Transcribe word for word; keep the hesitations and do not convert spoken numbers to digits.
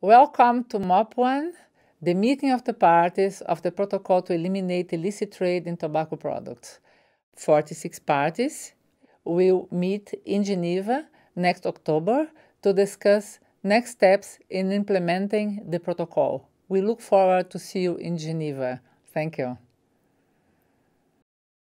Welcome to M O P one, the meeting of the parties of the protocol to eliminate illicit trade in tobacco products. forty-six parties will meet in Geneva next October to discuss next steps in implementing the protocol. We look forward to see you in Geneva. Thank you.